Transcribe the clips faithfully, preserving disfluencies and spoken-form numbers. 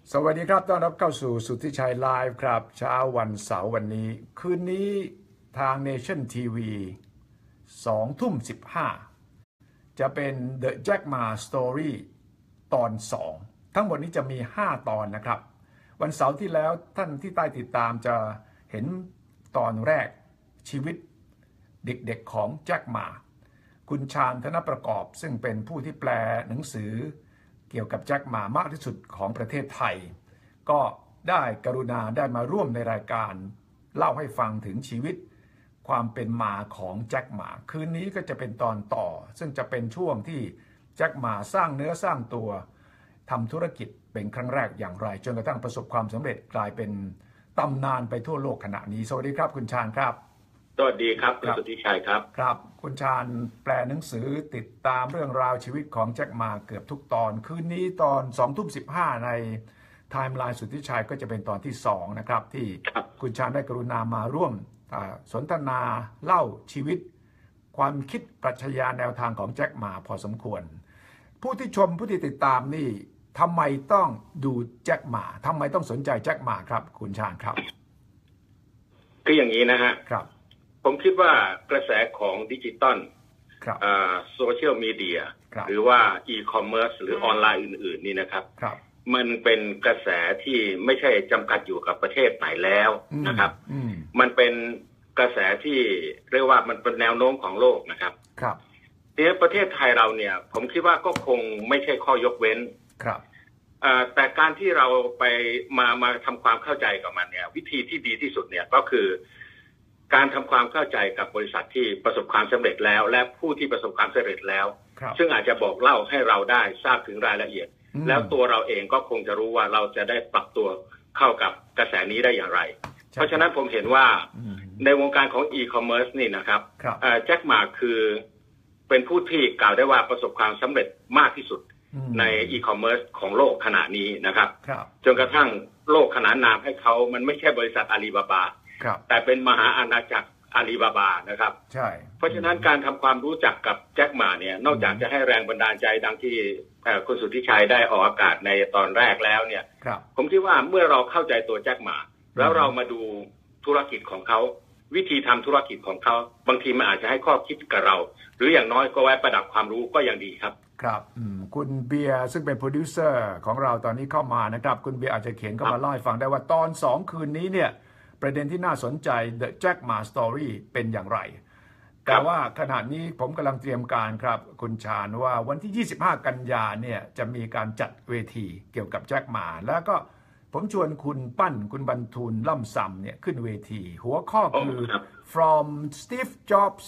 สวัสดีครับต้อนรับเข้าสู่สุทธิชัยไลฟ์ครับเช้าวันเสาร์วันนี้คืนนี้ทาง Nation ที วี สองทุ่มสิบห้าจะเป็น The Jack Ma Story ตอนสองทั้งหมดนี้จะมีห้าตอนนะครับวันเสาร์ที่แล้วท่านที่ใต้ติดตามจะเห็นตอนแรกชีวิตเด็กๆของแจ็คหม่าคุณชาญธนประกอบซึ่งเป็นผู้ที่แปลหนังสือเกี่ยวกับแจ็คหม่ามากที่สุดของประเทศไทยก็ได้กรุณาได้มาร่วมในรายการเล่าให้ฟังถึงชีวิตความเป็นมาของแจ็คหม่าคืนนี้ก็จะเป็นตอนต่อซึ่งจะเป็นช่วงที่แจ็คหม่าสร้างเนื้อสร้างตัวทำธุรกิจเป็นครั้งแรกอย่างไรจนกระทั่งประสบความสำเร็จกลายเป็นตำนานไปทั่วโลกขณะนี้สวัสดีครับคุณชาญครับสวัสดีครับคุณสุทธิชัยครับครับคุณชาญแปลหนังสือติดตามเรื่องราวชีวิตของแจ็คหม่าเกือบทุกตอนคืนนี้ตอนสองทุ่มสิบห้าในไทม์ไลน์สุทธิชัยก็จะเป็นตอนที่สองนะครับที่คุณชาญได้กรุณามาร่วมสนทนาเล่าชีวิตความคิดปรัชญาแนวทางของแจ็คหม่าพอสมควรผู้ที่ชมผู้ที่ติดตามนี่ทำไมต้องดูแจ็คหม่าทำไมต้องสนใจแจ็คหม่าครับคุณชาญครับคืออย่างนี้นะฮะครับผมคิดว่ากระแสของดิจิตอลโซเชียลมีเดียหรือว่าอีคอมเมิร์ซหรือออนไลน์อื่นๆนี่นะครับมันเป็นกระแสที่ไม่ใช่จำกัดอยู่กับประเทศไหนแล้วนะครับมันเป็นกระแสที่เรียกว่ามันเป็นแนวโน้มของโลกนะครับครับทีนี้ประเทศไทยเราเนี่ยผมคิดว่าก็คงไม่ใช่ข้อยกเว้นครับแต่การที่เราไปมามาทำความเข้าใจกับมันเนี่ยวิธีที่ดีที่สุดเนี่ยก็คือการทำความเข้าใจกับบริษัทที่ประสบความสำเร็จแล้วและผู้ที่ประสบความสำเร็จแล้วซึ่งอาจจะบอกเล่าให้เราได้ทราบถึงรายละเอียดแล้วตัวเราเองก็คงจะรู้ว่าเราจะได้ปรับตัวเข้ากับกระแสนี้ได้อย่างไรเพราะฉะนั้นผมเห็นว่าในวงการของอีคอมเมิร์ซนี่นะครับแจ็คหม่าคือเป็นผู้ที่กล่าวได้ว่าประสบความสำเร็จมากที่สุดในอีคอมเมิร์ซของโลกขณะนี้นะครับจนกระทั่งโลกขนานนามให้เขามันไม่ใช่บริษัทอาลีบาบาแต่เป็นมหาอาณาจักรอาลีบาบานะครับใช่เพราะฉะนั้นการทำความรู้จักกับแจ็คหม่าเนี่ยนอกจากจะให้แรงบันดาลใจดังที่คุณสุทธิชัยได้ออกอากาศในตอนแรกแล้วเนี่ยผมคิดว่าเมื่อเราเข้าใจตัวแจ็คหม่าแล้วเรามาดูธุรกิจของเขาวิธีทำธุรกิจของเขาบางทีมันอาจจะให้ข้อคิดกับเราหรืออย่างน้อยก็ไว้ประดับความรู้ก็ยังดีครับครับคุณเบียร์ซึ่งเป็นโปรดิวเซอร์ของเราตอนนี้เข้ามานะครับคุณเบียร์อาจจะเขียนเข้ามาเล่าให้ฟังได้ว่าตอนสองคืนนี้เนี่ยประเด็นที่น่าสนใจ The Jack Ma Story เป็นอย่างไรแต่ว่าขณะนี้ผมกำลังเตรียมการครับคุณชาญว่าวันที่ยี่สิบห้ากันยาเนี่ยจะมีการจัดเวทีเกี่ยวกับแจ็คหม่าแล้วก็ผมชวนคุณปั้นคุณบรรทูลล่ำซำเนี่ยขึ้นเวทีหัวข้อคือ from Steve Jobs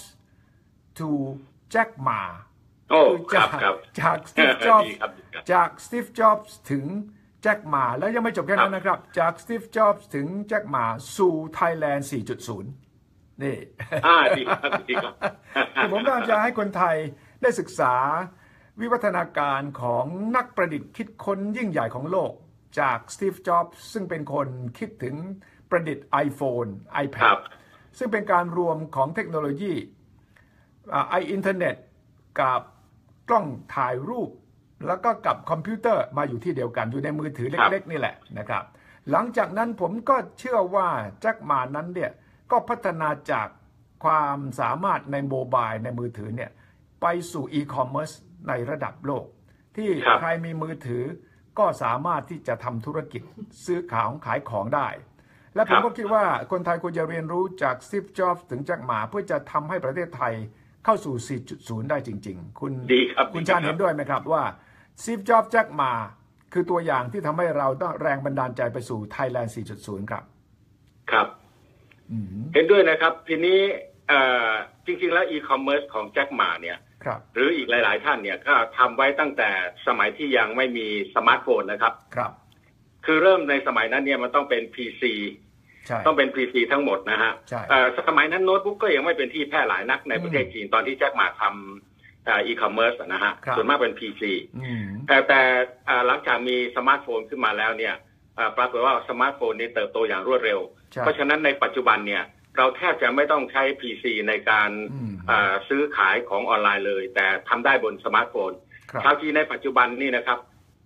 to Jack Ma คือจากจาก Steve Jobs จาก Steve Jobs ถึงแจ็คหม่าแล้วยังไม่จบแค่นั้นนะครับจาก Steve Jobs ถึงแจ็คหม่าสู่ Thailand สี่จุดศูนย์ นี่อ่าดีครับดีครับผมต้องการจะให้คนไทยได้ศึกษาวิวัฒนาการของนักประดิษฐ์คิดค้นยิ่งใหญ่ของโลกจาก Steve Jobs ซึ่งเป็นคนคิดถึงประดิษฐ์ iPhone iPad ซึ่งเป็นการรวมของเทคโนโลยีไออินเทอร์เน็ตกับกล้องถ่ายรูปแล้วก็กับคอมพิวเตอร์มาอยู่ที่เดียวกันอยู่ในมือถือเล็กๆนี่แหละนะครับหลังจากนั้นผมก็เชื่อว่าแจ็คหม่านั้นเนี่ยก็พัฒนาจากความสามารถในโมบายในมือถือเนี่ยไปสู่อีคอมเมิร์ซในระดับโลกที่ใครมีมือถือก็สามารถที่จะทำธุรกิจซื้อขายขายของได้และผมก็คิดว่าคนไทยควรจะเรียนรู้จากสตีฟ จ็อบส์ถึงแจ็คหม่าเพื่อจะทำให้ประเทศไทยเข้าสู่ สี่จุดศูนย์ ได้จริงๆคุณคุณชาญเห็นด้วยไหมครับว่าสตีฟ จ็อบส์ แจ็คหม่าคือตัวอย่างที่ทำให้เราต้องแรงบันดาลใจไปสู่ Thailand สี่จุดศูนย์ ครับครับเห็นด้วยนะครับทีนี้จริงๆแล้วอีคอมเมิร์ซของแจ็คหม่าเนี่ยหรืออีกหลายๆท่านเนี่ยก็ทำไว้ตั้งแต่สมัยที่ยังไม่มีสมาร์ทโฟนนะครับครับคือเริ่มในสมัยนั้นเนี่ยมันต้องเป็น พี ซี ต้องเป็น พี ซี ทั้งหมดนะฮะสมัยนั้นโน้ตบุ๊กก็ยังไม่เป็นที่แพร่หลายนักในประเทศจีนตอนที่แจ็คหม่าทำอีคอมเมิร์ซนะฮะส่วนมากเป็น พี ซี แต่แต่หลังจากมีสมาร์ทโฟนขึ้นมาแล้วเนี่ยปรากฏว่าสมาร์ทโฟนนี้เติบโตอย่างรวดเร็วเพราะฉะนั้นในปัจจุบันเนี่ยเราแทบจะไม่ต้องใช้ พี ซี ในการซื้อขายของออนไลน์เลยแต่ทำได้บนสมาร์ทโฟนคราวที่ในปัจจุบันนี่นะครับ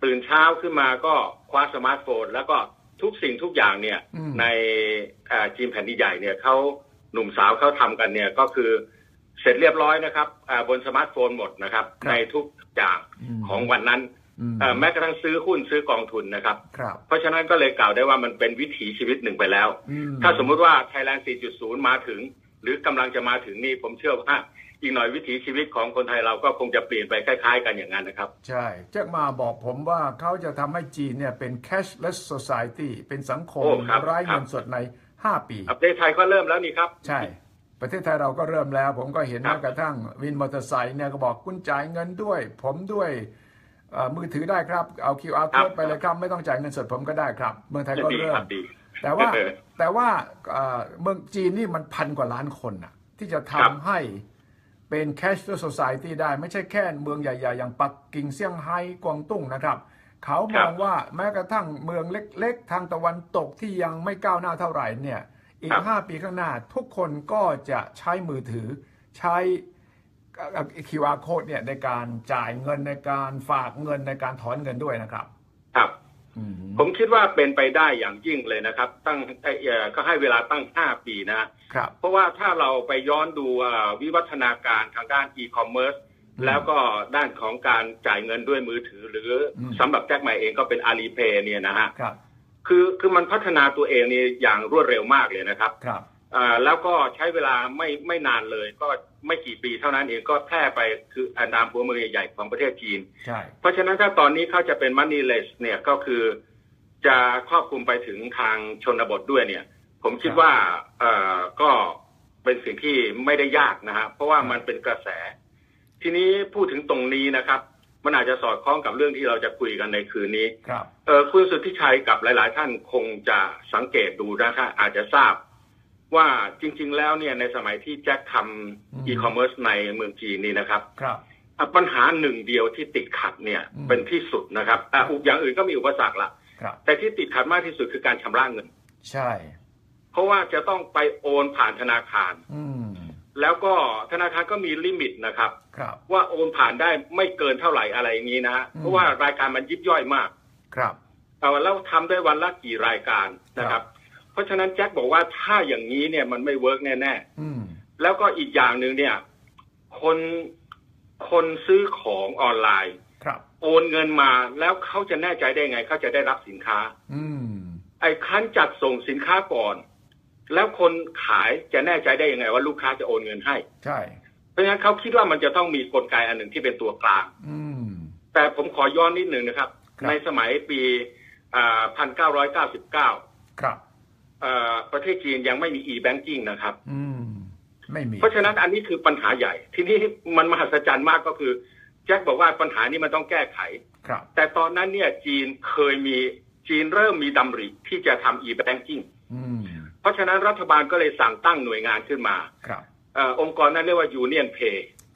ตื่นเช้าขึ้นมาก็คว้าสมาร์ทโฟนแล้วก็ทุกสิ่งทุกอย่างเนี่ยในจีนแผ่นดินใหญ่เนี่ยเขาหนุ่มสาวเขาทำกันเนี่ยก็คือเสร็จเรียบร้อยนะครับบนสมาร์ทโฟนหมดนะครับในทุกอย่างของวันนั้นแม้กระทั่งซื้อหุ้นซื้อกองทุนนะครับเพราะฉะนั้นก็เลยกล่าวได้ว่ามันเป็นวิถีชีวิตหนึ่งไปแล้วถ้าสมมุติว่า Thailand สี่จุดศูนย์ มาถึงหรือกำลังจะมาถึงนี่ผมเชื่อว่าอีกหน่อยวิถีชีวิตของคนไทยเราก็คงจะเปลี่ยนไปคล้ายๆกันอย่างนั้นนะครับใช่แจ็คมาบอกผมว่าเขาจะทำให้จีนเนี่ยเป็น cashless society เป็นสังคมไร้เงินสดในห้าปีประเทศไทยก็เริ่มแล้วนี่ครับใช่ประเทศไทยเราก็เริ่มแล้วผมก็เห็นแม้กระทั่งวินมอเตอร์ไซค์เนี่ยก็บอกคุณจ่ายเงินด้วยผมด้วยมือถือได้ครับเอา คิว อาร์ code ไปเลยครับไม่ต้องจ่ายเงินสดผมก็ได้ครับเมืองไทยก็เริ่มแต่ว่าแต่ว่าเมืองจีนนี่มันพันกว่าล้านคนน่ะที่จะทำให้เป็น cashless society ได้ไม่ใช่แค่เมืองใหญ่ๆอย่างปักกิ่งเซี่ยงไฮ้กวางตุ้งนะครับเขามองว่าแม้กระทั่งเมืองเล็กๆทางตะวันตกที่ยังไม่ก้าวหน้าเท่าไหร่เนี่ยอีกห้าปีข้างหน้าทุกคนก็จะใช้มือถือใช้ คิว อาร์ code เนี่ยในการจ่ายเงินในการฝากเงินในการถอนเงินด้วยนะครับครับผมคิดว่าเป็นไปได้อย่างยิ่งเลยนะครับตั้งก็ให้เวลาตั้งห้าปีนะครับเพราะว่าถ้าเราไปย้อนดูวิวัฒนาการทางด้านอีคอมเมิร์ซแล้วก็ด้านของการจ่ายเงินด้วยมือถือหรือสำหรับแจ็คหมายเองก็เป็น Alipay เนี่ยนะฮะคือคือมันพัฒนาตัวเองนี่อย่างรวดเร็วมากเลยนะครับครับแล้วก็ใช้เวลาไม่ไม่นานเลยก็ไม่กี่ปีเท่านั้นเองก็แพร่ไปคืออันดามหัวเมืองใหญ่ของประเทศจีนใช่เพราะฉะนั้นถ้าตอนนี้เขาจะเป็น moneyless เนี่ยก็คือจะครอบคลุมไปถึงทางชนบทด้วยเนี่ยผมคิดว่าเอ่อก็เป็นสิ่งที่ไม่ได้ยากนะฮะเพราะว่ามันเป็นกระแสทีนี้พูดถึงตรงนี้นะครับมันอาจจะสอดคล้องกับเรื่องที่เราจะคุยกันในคืนนี้ครับเออคุณสุทธิชัยกับหลายๆท่านคงจะสังเกตดูนะครับอาจจะทราบว่าจริงๆแล้วเนี่ยในสมัยที่แจ็คทำอีคอมเมิร์ซในเมืองจีนนี่นะครับครับปัญหาหนึ่งเดียวที่ติดขัดเนี่ยเป็นที่สุดนะครับอ่ะอย่างอื่นก็มีอุปสรรคละแต่ที่ติดขัดมากที่สุดคือการชำระเงินใช่เพราะว่าจะต้องไปโอนผ่านธนาคารแล้วก็ธนาคารก็มีลิมิตนะครับว่าโอนผ่านได้ไม่เกินเท่าไหร่อะไรอย่างนี้นะเพราะว่ารายการมันยิบย่อยมากครับแต่ว่าเราทำได้วันละกี่รายการนะครับเพราะฉะนั้นแจ็คบอกว่าถ้าอย่างนี้เนี่ยมันไม่เวิร์กแน่ๆแล้วก็อีกอย่างหนึ่งเนี่ยคนคนซื้อของออนไลน์โอนเงินมาแล้วเขาจะแน่ใจได้ไงเขาจะได้รับสินค้าไอ้คันจัดส่งสินค้าก่อนแล้วคนขายจะแน่ใจได้ยังไงว่าลูกค้าจะโอนเงินให้ใช่เพราะฉะนั้นเขาคิดว่ามันจะต้องมีกลไกอันหนึ่งที่เป็นตัวกลางแต่ผมขอย้อนนิดหนึ่งนะครับในสมัยปีอ่าพันเก้าร้อยเก้าสิบเก้าครับประเทศจีนยังไม่มี e-banking นะครับไม่มีเพราะฉะนั้นอันนี้คือปัญหาใหญ่ทีนี้มันมหัศจรรย์มากก็คือแจ็คบอกว่าปัญหานี้มันต้องแก้ไขแต่ตอนนั้นเนี่ยจีนเคยมีจีนเริ่มมีดำริที่จะทำ e-banking เพราะฉะนั้นรัฐบาลก็เลยสั่งตั้งหน่วยงานขึ้นมาองค์กรนั้นเรียกว่า Union Pay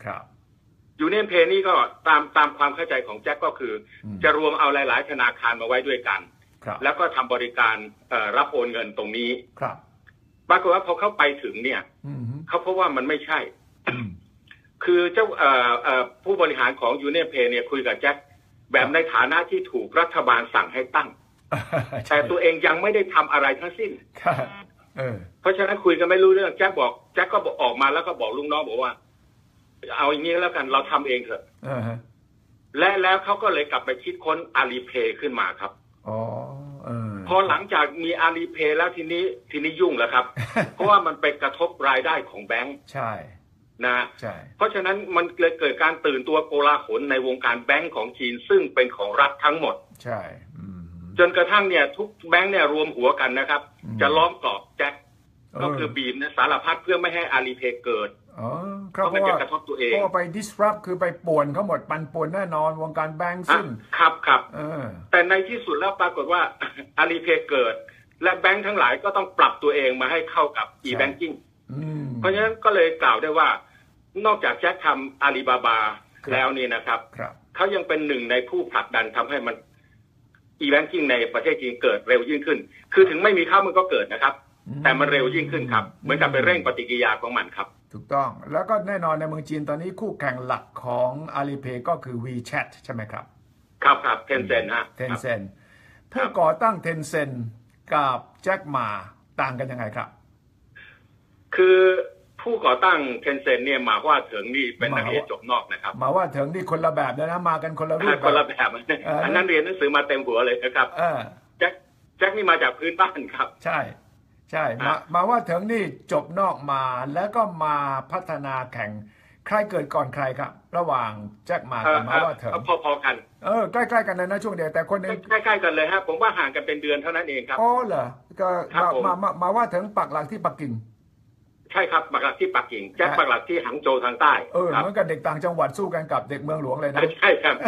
Union Pay นี่ก็ตามตามความเข้าใจของแจ็คก็คือจะรวมเอาหลายๆธนาคารมาไว้ด้วยกันแล้วก็ทำบริการรับโอนเงินตรงนี้ปรากฏว่าพอเข้าไปถึงเนี่ยเขาพบว่ามันไม่ใช่คือเจ้าผู้บริหารของ Union Pay เนี่ยคุยกับแจ็คแบบในฐานะที่ถูกรัฐบาลสั่งให้ตั้งแต่ตัวเองยังไม่ได้ทำอะไรทั้งสิ้นเพราะฉะนั้นคุยกันไม่รู้เรื่องแจ็คบอกแจ็คก็บอกออกมาแล้วก็บอกลุงน้องบอกว่าเอาอย่างนี้แล้วกันเราทำเองเถอะและแล้วเขาก็เลยกลับไปคิดค้น Alipay ขึ้นมาครับอ๋อพอหลังจากมี Alipay แล้วทีนี้ทีนี้ยุ่งแล้วครับ เพราะว่ามันไปกระทบรายได้ของแบงค์ใช่นะใช่เพราะฉะนั้นมันเลยเกิดการตื่นตัวโกลาหลในวงการแบงค์ของจีนซึ่งเป็นของรัฐทั้งหมดใช่จนกระทั่งเนี่ยทุกแบงค์เนี่ยรวมหัวกันนะครับจะล้อมกรอบแจ็คก็คือบีบนะสารพัดเพื่อไม่ให้ Alipay เกิดเพราะมันจะกระทบตัวเองเพราะไป disrupt คือไปป่วนเขาหมดปันป่วนแน่นอนวงการแบงค์ซึ่งครับครับแต่ในที่สุดแล้วปรากฏว่า Alipay เกิดและแบงค์ทั้งหลายก็ต้องปรับตัวเองมาให้เข้ากับ e-banking เพราะฉะนั้นก็เลยกล่าวได้ว่านอกจากแจ็คทำอาลีบาบาแล้วนี่นะครับเขายังเป็นหนึ่งในผู้ผลักดันทำให้มัน e-banking ในประเทศจีนเกิดเร็วยิ่งขึ้นคือถึงไม่มีเข้ามันก็เกิดนะครับแต่มันเร็วยิ่งขึ้นครับเหมือนกับไปเร่งปฏิกิริยาของมันครับถูกต้องแล้วก็แน่นอนในเมืองจีนตอนนี้คู่แข่งหลักของ Alipay ก็คือ WeChat ใช่ไหมครับครับครับเทนเซนฮะเทนเซนผู้ก่อตั้งเทนเซนกับแจ็คหม่าต่างกันยังไงครับคือผู้ก่อตั้งเทนเซนเนี่ยมาว่าเถิงนี่เป็นนักเรียนจบนอกนะครับมาว่าเถิงนี่คนละแบบเลยนะมากันคนละรูปคนละแบบอันนั้นเรียนหนังสือมาเต็มหัวเลยนะครับแจ็คแจ็คนี่มาจากพื้นบ้านครับใช่ใช่มามาว่าเถิงนี่จบนอกมาแล้วก็มาพัฒนาแข่งใครเกิดก่อนใครครับระหว่างแจ็คหม่ากับมาว่าเถิงพอๆกันเออใกล้ๆกันเลยนะช่วงเดียวแต่คนนึงใกล้ๆกันเลยครับผมว่าห่างกันเป็นเดือนเท่านั้นเองครับอ๋อเหรอก็มามามาว่าเถิงปักหลักที่ปักกิ่งใช่ครับปักหลักที่ปักกิ่งแจ็คปักหลักที่หางโจวทางใต้เออเหมือนกับเด็กต่างจังหวัดสู้กันกับเด็กเมืองหลวงเลยนะใช่ครับ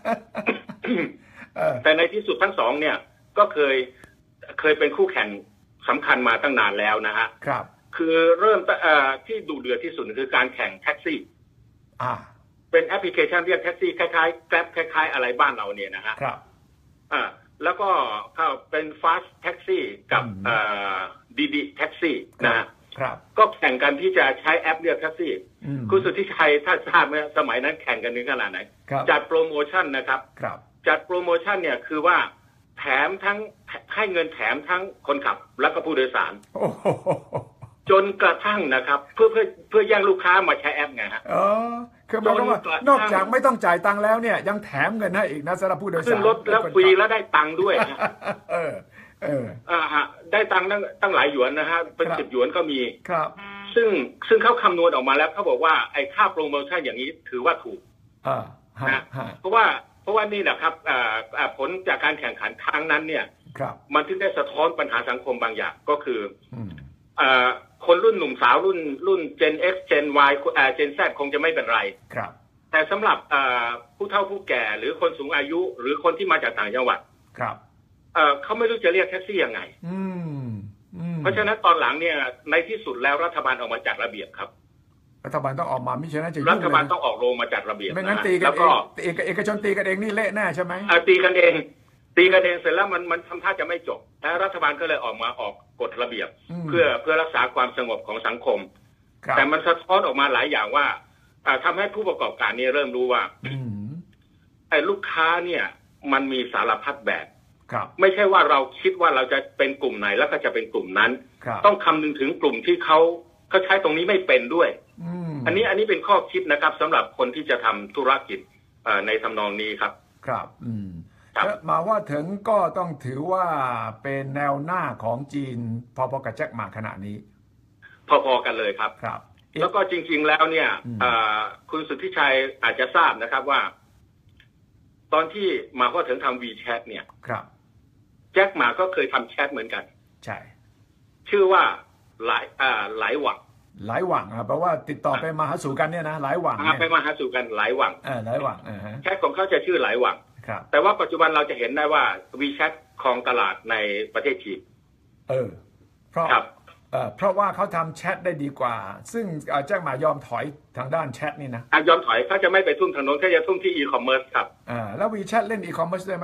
แต่ในที่สุดทั้งสองเนี่ยก็เคยเคยเป็นคู่แข่งสำคัญมาตั้งนานแล้วนะฮะครับคือเริ่มที่ดูเดือดที่สุดคือการแข่งแท็กซี่อ่าเป็นแอปพลิเคชันเรียกแท็กซี่คล้ายๆแกร็บคล้ายๆอะไรบ้านเราเนี่ยนะฮะครับอ่าแล้วก็เข้าเป็นฟาสต์แท็กซี่กับอ่าดีดีแท็กซี่นะครับก็แข่งกันที่จะใช้แอปเรียกแท็กซี่คุณสุทธิชัยถ้าทราบไหมสมัยนั้นแข่งกันถึงขนาดไหนจัดโปรโมชั่นนะครับจัดโปรโมชั่นเนี่ยคือว่าแถมทั้งให้เงินแถมทั้งคนขับแล้วก็ผู้โดยสารจนกระทั่งนะครับเพื่อเพื่อเพื่อแย่งลูกค้ามาใช้แอปไงฮะอ๋อคือหมายความว่านอกจากไม่ต้องจ่ายตังค์แล้วเนี่ยยังแถมเงินให้อีกนะสำหรับผู้โดยสารขึ้นรถแล้วฟรีแล้วได้ตังค์ด้วยเออเอออ่าฮะได้ตังค์ตั้งตั้งหลายหยวนนะฮะเป็นสิบหยวนก็มีครับซึ่งซึ่งเขาคำนวณออกมาแล้วเขาบอกว่าไอ้ค่าโปรโมชั่นอย่างนี้ถือว่าถูกอ่านะเพราะว่าเพราะว่านี่แหละครับอ่าผลจากการแข่งขันครั้งนั้นเนี่ยมันถึงได้สะท้อนปัญหาสังคมบางอย่างก็คืออ่าคนรุ่นหนุ่มสาวรุ่นรุ่น Gen X Gen Y อ่า Gen Z คงจะไม่เป็นไรครับแต่สำหรับอ่าผู้เฒ่าผู้แก่หรือคนสูงอายุหรือคนที่มาจากต่างจังหวัดครับเอ่อเขาไม่รู้จะเรียกแท็กซี่ยังไงอืมเพราะฉะนั้นตอนหลังเนี่ยในที่สุดแล้วรัฐบาลออกมาจัดระเบียบครับรัฐบาลต้องออกมาไม่ใช่น่าจะรัฐบาลต้องออกโรงมาจัดระเบียบไม่งั้นตีกันเองเอกชนตีกันเองนี่เละแน่ใช่ไหมตีกันเองตีกันเองเสร็จแล้วมันมันทำท่าจะไม่จบแล้วรัฐบาลก็เลยออกมาออกกฎระเบียบเพื่อเพื่อรักษาความสงบของสังคมแต่มันสะท้อนออกมาหลายอย่างว่าทำให้ผู้ประกอบการนี่เริ่มรู้ว่าไอ้ลูกค้าเนี่ยมันมีสารพัดแบบไม่ใช่ว่าเราคิดว่าเราจะเป็นกลุ่มไหนแล้วก็จะเป็นกลุ่มนั้นต้องคำนึงถึงกลุ่มที่เขาเขาใช้ตรงนี้ไม่เป็นด้วยอันนี้อันนี้เป็นข้อคิดนะครับสำหรับคนที่จะทำธุรกิจในทำนองนี้ครับครับอืมมาว่าถึงก็ต้องถือว่าเป็นแนวหน้าของจีนพอๆกับแจ็คหม่าขณะนี้พอๆกันเลยครับครับแล้วก็จริงๆแล้วเนี่ยคุณสุทธิชัยอาจจะทราบนะครับว่าตอนที่มาว่าถึงทำ WeChat เนี่ยครับแจ็คหม่าก็เคยทำแชทเหมือนกันใช่ชื่อว่าหลายอ่าหลายหวังหลายหวังอ่ะแปลว่าติดต่อไปมาหาสู่กันเนี่ยนะหลายหวังไปมาหาสู่กันหลายหวังเออหลายหวังแชทของเขาจะชื่อหลายหวังแต่ว่าปัจจุบันเราจะเห็นได้ว่า WeChat ครองตลาดในประเทศจีนเออเพราะเอ่อเพราะว่าเขาทำแชทได้ดีกว่าซึ่งแจ็คหม่ายอมถอยทางด้านแชทนี่นะยอมถอยเขาจะไม่ไปทุ่มทางโน้นเขาจะทุ่มที่อีคอมเมิร์ซครับอ่าแล้ว WeChat เล่นอีคอมเมิร์ซได้ไหม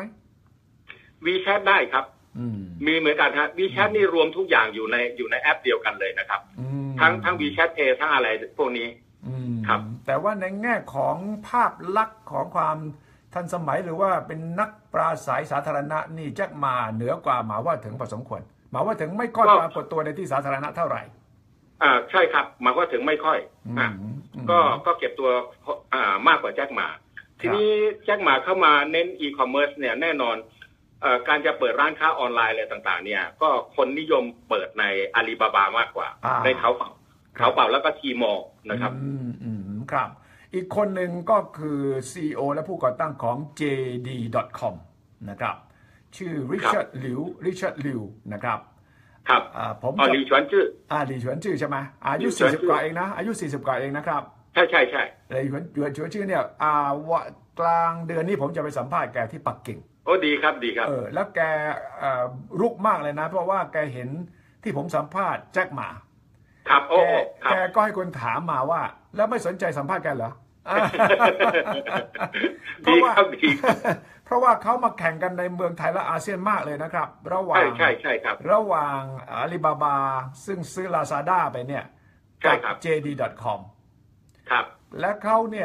WeChat ได้ครับมีเหมือนกันฮะ WeChat นี่รวมทุกอย่างอยู่ในอยู่ในแอปเดียวกันเลยนะครับทั้งทั้ง WeChat Pay ทั้งอะไรพวกนี้ครับแต่ว่าในแง่ของภาพลักษณ์ของความทันสมัยหรือว่าเป็นนักปราศัยสาธารณะนี่แจ็คหม่าเหนือกว่าหม่าว่าถึงพอสมควรหม่าว่าถึงไม่ค่อยปรากฏตัวในที่สาธารณะเท่าไหร่อ่าใช่ครับหม่าว่าถึงไม่ค่อยอ่าก็ก็เก็บตัวอ่ามากกว่าแจ็คหม่าทีนี้แจ็คหม่าเข้ามาเน้นอีคอมเมิร์ซเนี่ยแน่นอนการจะเปิดร้านค้าออนไลน์อะไรต่างๆเนี่ยก็คนนิยมเปิดในอาลีบาบามากกว่าในเท้าเป่าเท้าเป่าแล้วก็ทีมอลนะครับอืมอืมครับอีกคนหนึ่งก็คือ ซี อี โอ และผู้ก่อตั้งของ เจ ดี ดอท คอม นะครับชื่อริชาร์ดหลิวริชาร์ดหลิวนะครับครับอ่าผมอ๋อหลิวฉวนจื้ออ่าหลิวฉวนจื้อใช่ไหมอายุสี่สิบกว่าเองนะอายุสี่สิบกว่าเองนะครับใช่ใช่ใช่หลิวหลิวฉวนจื้อเนี่ยอ่ากลางเดือนนี้ผมจะไปสัมภาษณ์แกที่ปักกิ่งโอ้ดีครับดีครับเออแล้วแกรุกมากเลยนะเพราะว่าแกเห็นที่ผมสัมภาษณ์แจ็คหม่าครับโอ้แกก็ให้คนถามมาว่าแล้วไม่สนใจสัมภาษณ์แกเหรอเพราะว่าเพราะว่าเขามาแข่งกันในเมืองไทยและอาเซียนมากเลยนะครับระหว่างใช่ใช่ครับระหว่างอาลีบาบาซึ่งซื้อ Lazada ไปเนี่ยกับ เจ ดี ดอท คอมครับและเขาเนี่ย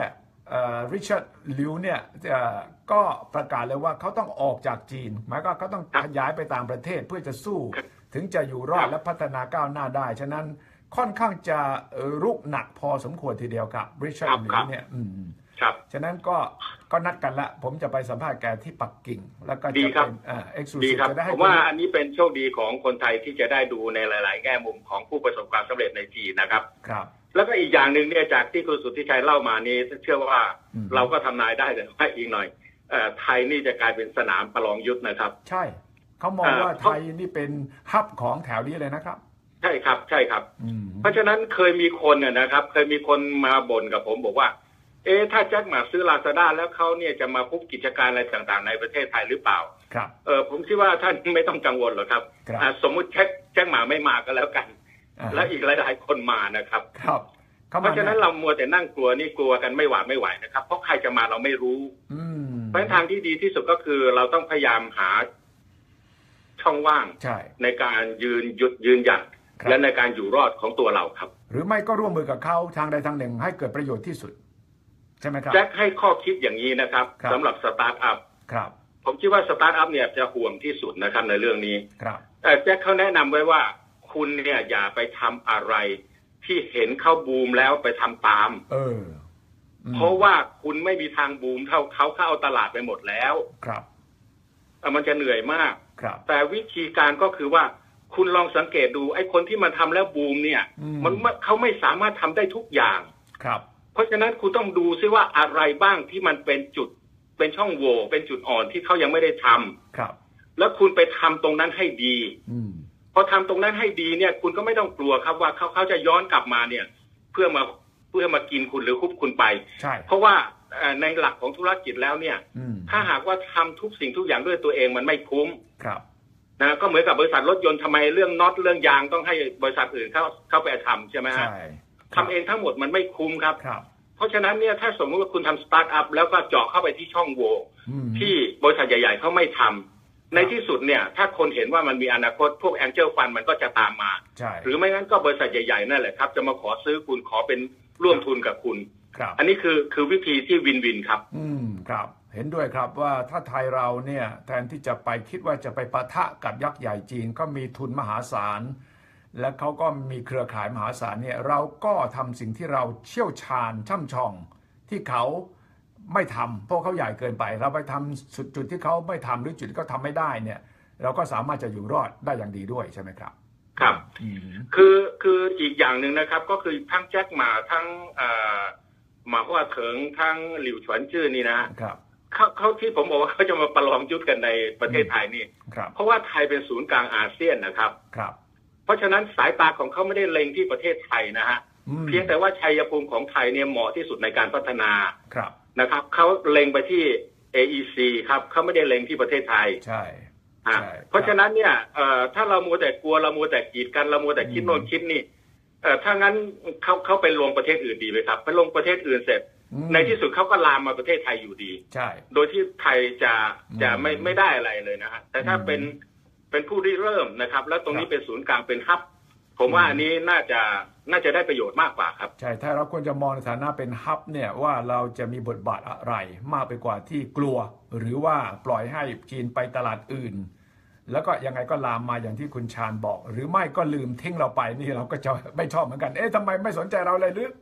ริชาร์ดลิวเนี่ยก็ประกาศเลยว่าเขาต้องออกจากจีนหมายก็เขาต้องขยายไปต่างประเทศเพื่อจะสู้ถึงจะอยู่รอดและพัฒนาก้าวหน้าได้ฉะนั้นค่อนข้างจะรุกหนักพอสมควรทีเดียวครับริชาร์ดลิวเนี่ยครับฉะนั้นก็ก็นัดกันละผมจะไปสัมภาษณ์แกที่ปักกิ่งแล้วก็จะเป็นเอ็กซ์คลูซีฟจะได้ให้ผมว่าอันนี้เป็นโชคดีของคนไทยที่จะได้ดูในหลายๆแง่มุมของผู้ประสบความสำเร็จในจีนนะครับครับแล้วก็อีกอย่างหนึ่งเนี่ยจากที่คุณสุทธิชัยเล่ามานี้เชื่อว่าเราก็ทำนายได้แต่ว่าอีกหน่อยไทยนี่จะกลายเป็นสนามประลองยุทธนะครับใช่เขามองว่าไทยนี่เป็นฮับของแถวนี้เลยนะครับใช่ครับใช่ครับเพราะฉะนั้นเคยมีคนเนี่ยนะครับเคยมีคนมาบ่นกับผมบอกว่าเอ๊ะถ้าแจ็คหมาซื้อ Lazada แล้วเขาเนี่ยจะมาคุบกิจการอะไรต่างๆในประเทศไทยหรือเปล่าครับเออผมคิดว่าท่านไม่ต้องกังวลหรอกครับสมมุติแจ็คแจ็คหมาไม่มาก็แล้วกันแล้วอีกหลายๆคนมานะครับครับเพราะฉะนั้นเรามัวแต่นั่งกลัวนี่กลัวกันไม่หวาดไม่ไหวนะครับเพราะใครจะมาเราไม่รู้เพราะทางที่ดีที่สุดก็คือเราต้องพยายามหาช่องว่างในการยืนหยุดยืนหยัดและในการอยู่รอดของตัวเราครับหรือไม่ก็ร่วมมือกับเขาทางใดทางหนึ่งให้เกิดประโยชน์ที่สุดใช่ไหมครับแจ็คให้ข้อคิดอย่างนี้นะครับสำหรับสตาร์ทอัพครับผมคิดว่าสตาร์ทอัพเนี่ยจะห่วงที่สุดนะครับในเรื่องนี้ครับแต่แจ็คเขาแนะนำไว้ว่าคุณเนี่ยอย่าไปทำอะไรที่เห็นเขาบูมแล้วไปทำตามเออเพราะว่าคุณไม่มีทางบูมเท่าเขาเข้าเอาตลาดไปหมดแล้วครับมันจะเหนื่อยมากครับแต่วิธีการก็คือว่าคุณลองสังเกตดูไอ้คนที่มันทำแล้วบูมเนี่ยมันเขาไม่สามารถทำได้ทุกอย่างครับเพราะฉะนั้นคุณต้องดูซิว่าอะไรบ้างที่มันเป็นจุดเป็นช่องโหว่เป็นจุดอ่อนที่เขายังไม่ได้ทำครับแล้วคุณไปทำตรงนั้นให้ดีอืมพอทำตรงนั้นให้ดีเนี่ยคุณก็ไม่ต้องกลัวครับว่าเขาเขาจะย้อนกลับมาเนี่ยเพื่อมาเพื่อมากินคุณหรือคุบคุณไปใช่เพราะว่าในหลักของธุรกิจแล้วเนี่ยถ้าหากว่าทำทุกสิ่งทุกอย่างด้วยตัวเองมันไม่คุ้มครับนะก็เหมือนกับบริษัทรถยนต์ทำไมเรื่องน็อตเรื่องยางต้องให้บริษัทอื่นเข้าเข้าไปทำใช่ไหมฮะทำเองทั้งหมดมันไม่คุ้มครับเพราะฉะนั้นเนี่ยถ้าสมมติว่าคุณทำสตาร์ทอัพแล้วก็เจาะเข้าไปที่ช่องโหว่ที่บริษัทใหญ่ๆเขาไม่ทำในที่สุดเนี่ยถ้าคนเห็นว่ามันมีอนาคตพวกแองเจิลฟันมันก็จะตามมาหรือไม่งั้นก็บริษัทใหญ่ๆนั่นแหละครับจะมาขอซื้อคุณขอเป็นร่วมทุนกับคุณอันนี้คือคือวิธีที่วินวินครับอืมครับเห็นด้วยครับว่าถ้าไทยเราเนี่ยแทนที่จะไปคิดว่าจะไปปะทะกับยักษ์ใหญ่จีนก็มีทุนมหาศาลและเขาก็มีเครือข่ายมหาศาลเนี่ยเราก็ทำสิ่งที่เราเชี่ยวชาญช่ำชองที่เขาไม่ทำเพราะเขาใหญ่เกินไปเราไปทำสุดจุดที่เขาไม่ทำหรือจุดที่เขาทำไม่ได้เนี่ยเราก็สามารถจะอยู่รอดได้อย่างดีด้วยใช่ไหมครับครับคือคืออีกอย่างหนึ่งนะครับก็คือทั้งแจ็คหมาทั้งหมาว่าเถิงทั้งหลิวฉวนจื้อนี่นะครับเขาเขาที่ผมบอกว่าเขาจะมาประลองยุทธกันในประเทศไทยนี่เพราะว่าไทยเป็นศูนย์กลางอาเซียนนะครับครับเพราะฉะนั้นสายตาของเขาไม่ได้เล็งที่ประเทศไทยนะฮะเพียงแต่ว่าชัยภูมิของไทยเนี่ยเหมาะที่สุดในการพัฒนานะครับเขาเล็งไปที่ เอ อี ซี ครับเขาไม่ได้เล็งที่ประเทศไทยใช่เพราะฉะนั้นเนี่ยถ้าเรามัวแต่กลัวเรามัวแต่กีดกันเรามัวแต่คิดโน่นคิดนี่ถ้างั้นเขาเขาไปลงประเทศอื่นดีไหมครับไปลงประเทศอื่นเสร็จในที่สุดเขาก็ลามมาประเทศไทยอยู่ดีใช่โดยที่ไทยจะจะไม่ไม่ได้อะไรเลยนะฮะแต่ถ้าเป็นเป็นผู้ริเริ่มนะครับแล้วตรงนี้เป็นศูนย์กลางเป็นฮับผมว่าอันนี้น่าจะน่าจะได้ประโยชน์มากกว่าครับใช่ถ้าเราควรจะมองในฐานะเป็นฮับเนี่ยว่าเราจะมีบทบาทอะไรมากไปกว่าที่กลัวหรือว่าปล่อยให้จีนไปตลาดอื่นแล้วก็ยังไงก็ลามมาอย่างที่คุณชาญบอกหรือไม่ก็ลืมทิ้งเราไปนี่เราก็จะไม่ชอบเหมือนกันเอ๊ะทำไมไม่สนใจเราเลยหรือ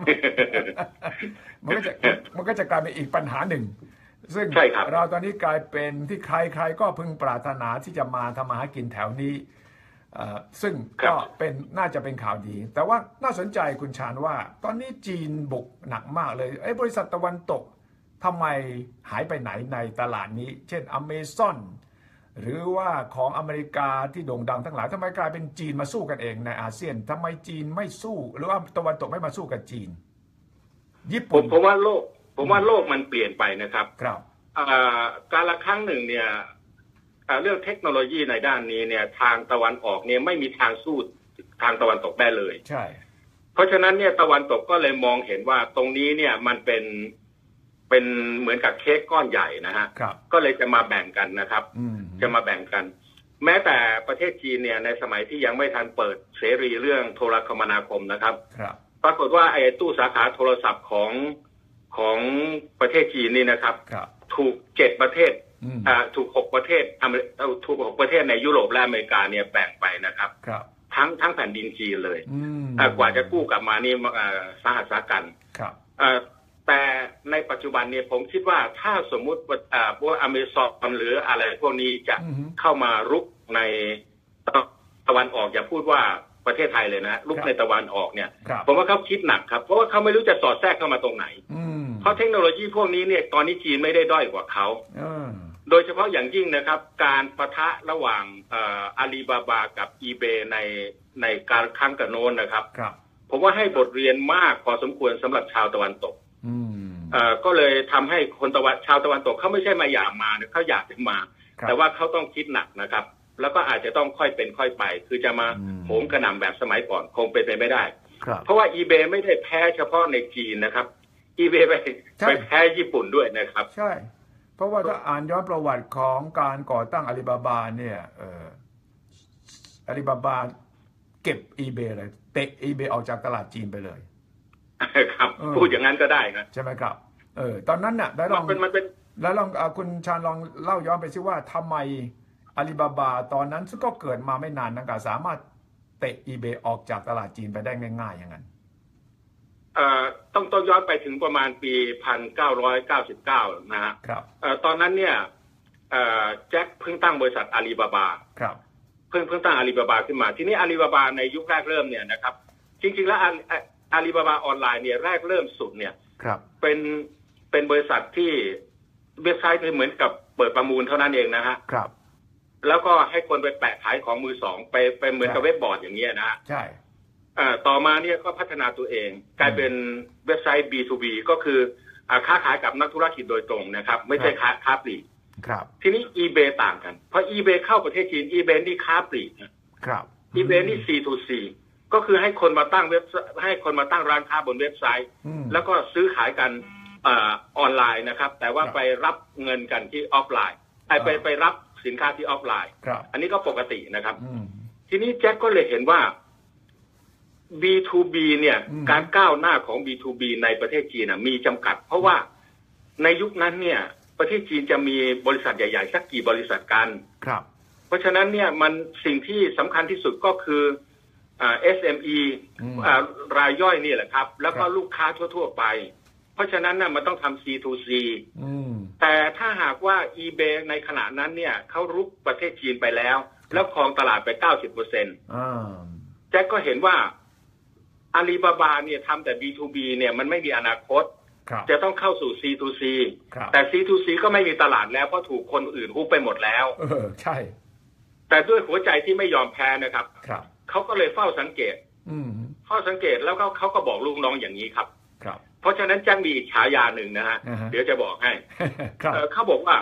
มันก็จะมันก็จะกลายเป็นอีกปัญหาหนึ่งซึ่งเราตอนนี้กลายเป็นที่ใครๆก็พึงปรารถนาที่จะมาทำมาหากินแถวนี้ซึ่งก็เป็นน่าจะเป็นข่าวดีแต่ว่าน่าสนใจคุณชาญว่าตอนนี้จีนบุกหนักมากเลยไอ้บริษัทตะวันตกทำไมหายไปไหนในตลาดนี้เช่น Amazon หรือว่าของอเมริกาที่โด่งดังทั้งหลายทำไมกลายเป็นจีนมาสู้กันเองในอาเซียนทำไมจีนไม่สู้หรือว่าตะวันตกไม่มาสู้กับจีนญี่ปุ่นผมว่าโลกผมว่าโลกมันเปลี่ยนไปนะครับครับการละครั้งหนึ่งเนี่ยเรื่องเทคโนโลยีในด้านนี้เนี่ยทางตะวันออกเนี่ยไม่มีทางสู้ทางตะวันตกได้เลยใช่เพราะฉะนั้นเนี่ยตะวันตกก็เลยมองเห็นว่าตรงนี้เนี่ยมันเป็นเป็นเหมือนกับเค้กก้อนใหญ่นะฮะก็เลยจะมาแบ่งกันนะครับจะมาแบ่งกันแม้แต่ประเทศจีนเนี่ยในสมัยที่ยังไม่ทันเปิดเสรีเรื่องโทรคมนาคมนะครับปรากฏว่าไอ้ตู้สาขาโทรศัพท์ของของประเทศจีนนี่นะครับครับถูกเจ็ดประเทศอืมอ่าถูกหกประเทศอเมริถูกหกประเทศในยุโรปและอเมริกาเนี่ยแบ่งไปนะครับครับทั้งทั้งแผ่นดินจีนเลยอืมอ่ากว่าจะกู้กลับมานี่อ่าสาหัสสากันครับอ่าแต่ในปัจจุบันเนี่ยผมคิดว่าถ้าสมมุติว่าอ่าพวกอเมซอนหรืออะไรพวกนี้จะอืมเข้ามารุกในตะวันออกอย่าพูดว่าประเทศไทยเลยนะรุกครับในตะวันออกเนี่ยครับผมว่าเขาคิดหนักครับเพราะว่าเขาไม่รู้จะสอดแทรกเข้ามาตรงไหนอืมเพราะเทคโนโลยีพวกนี้เนี่ยตอนนี้จีนไม่ได้ด้อยกว่าเขาเออโดยเฉพาะอย่างยิ่งนะครับ การปะทะระหว่างอาลีบาบากับอีเบในในการครั้งกับโน้นนะครับครับผมว่าให้บทเรียนมากพอสมควรสำหรับชาวตะวันตกอืมเอ่อก็เลยทำให้คนตะวันชาวตะวันตกเขาไม่ใช่มาอยากมานะเขาอยากจะมาครับแต่ว่าเขาต้องคิดหนักนะครับ แล้วก็อาจจะต้องค่อยเป็นค่อยไป คือจะมาอืมโหมกระหน่ำแบบสมัยก่อนคงเป็นไปไม่ได้ครับเพราะว่าอีเบไม่ได้แพ้เฉพาะในจีนนะครับอีเบไปใช่ไปแพ้ญี่ปุ่นด้วยนะครับใช่ เพราะว่าถ้าอ่านย้อนประวัติของการก่อตั้งอาลีบาบาเนี่ยเอออาลีบาบาเก็บ eBay เลยเตะ eBay ออกจากตลาดจีนไปเลยครับเออพูดอย่างนั้นก็ได้นะใช่ไหมครับ เออ ตอนนั้นน่ะได้ลมัอน งเป็นมันเป็นแล้วลองเอาคุณชาญลองเล่าย้อนไปซิว่าทำไมอาลีบาบาตอนนั้นซึ่งก็เกิดมาไม่นานนักสามารถเตะ eBay ออกจากตลาดจีนไปได้ง่ายๆอย่างนั้นเอ่อต้องต้องย้อนไปถึงประมาณปีพันเก้าร้อยเก้าสิบเก้านะฮะครับเอ่อตอนนั้นเนี่ยเอ่อแจ็คเพิ่งตั้งบริษัทอาลีบาบาครับเพิ่งเพิ่งตั้งอาลีบาบาขึ้นมาทีนี้อาลีบาบาในยุคแรกเริ่มเนี่ยนะครับจริงๆแล้วอาอาลีบาบาออนไลน์เนี่ยแรกเริ่มสุดเนี่ยครับเป็นเป็นบริษัทที่เว็บไซต์เหมือนกับเปิดประมูลเท่านั้นเองนะฮะครับแล้วก็ให้คนไปแปะขายของมือสองไปไปเหมือนกับเว็บบอร์ดอย่างเงี้ยนะฮะใช่อ่าต่อมาเนี่ยก็พัฒนาตัวเองกลายเป็นเว็บไซต์ บี ทู บี ก็คืออ่าค้าขายกับนักธุรกิจโดยตรงนะครับไม่ใช่ค้าค้าปลีกครับทีนี้ eBay ต่างกันเพราะ eBay เข้าประเทศจีน eBay นี่ค้าปลีกนะครับ eBay นี่ ซี ทู ซี ก็คือให้คนมาตั้งเว็บให้คนมาตั้งร้านค้าบนเว็บไซต์อืมแล้วก็ซื้อขายกันอ่าออนไลน์นะครับ แต่ว่าครับไปรับเงินกันที่ออฟไลน์ไปไปอ่าไปรับสินค้าที่ออฟไลน์ครับอันนี้ก็ปกตินะครับอืมทีนี้แจ็คก็เลยเห็นว่า บี ทู บี เนี่ยอืมการก้าวหน้าของ บี ทู บี ในประเทศจีนนะมีจำกัด เพราะว่าในยุคนั้นเนี่ย ประเทศจีนจะมีบริษัทใหญ่ๆสักกี่บริษัทกันครับเพราะฉะนั้นเนี่ยมันสิ่งที่สำคัญที่สุดก็คืออ่า เอส เอ็ม อีอืมอ่ารายย่อยนี่แหละครับ แล้วก็ครับลูกค้าทั่วๆไป เพราะฉะนั้นน่ะมันต้องทำ ซี ทู ซีอืมแต่ถ้าหากว่า eBay ในขณะนั้นเนี่ยเขารุกประเทศจีนไปแล้ว แล้วครองตลาดไป เก้าสิบเปอร์เซ็นต์อ่าแจ็คก็เห็นว่าอาลีบาบาเนี่ยทำแต่ บี ทู บี เนี่ยมันไม่มีอนาคตครับจะต้องเข้าสู่ ซี ทู ซีครับแต่ ซี ทู ซี ก็ไม่มีตลาดแล้วเพราะถูกคนอื่นฮุบไปหมดแล้วเออ ใช่แต่ด้วยหัวใจที่ไม่ยอมแพ้นะครับครับเขาก็เลยเฝ้าสังเกตอืมเฝ้าสังเกตแล้วก็เขาก็บอกลูกน้องอย่างนี้ครับครับเพราะฉะนั้นแจ็คมีอีกฉายาหนึ่งนะฮะอ่าฮะเดี๋ยวจะบอกให้ครับเอ่อเขาบอกว่า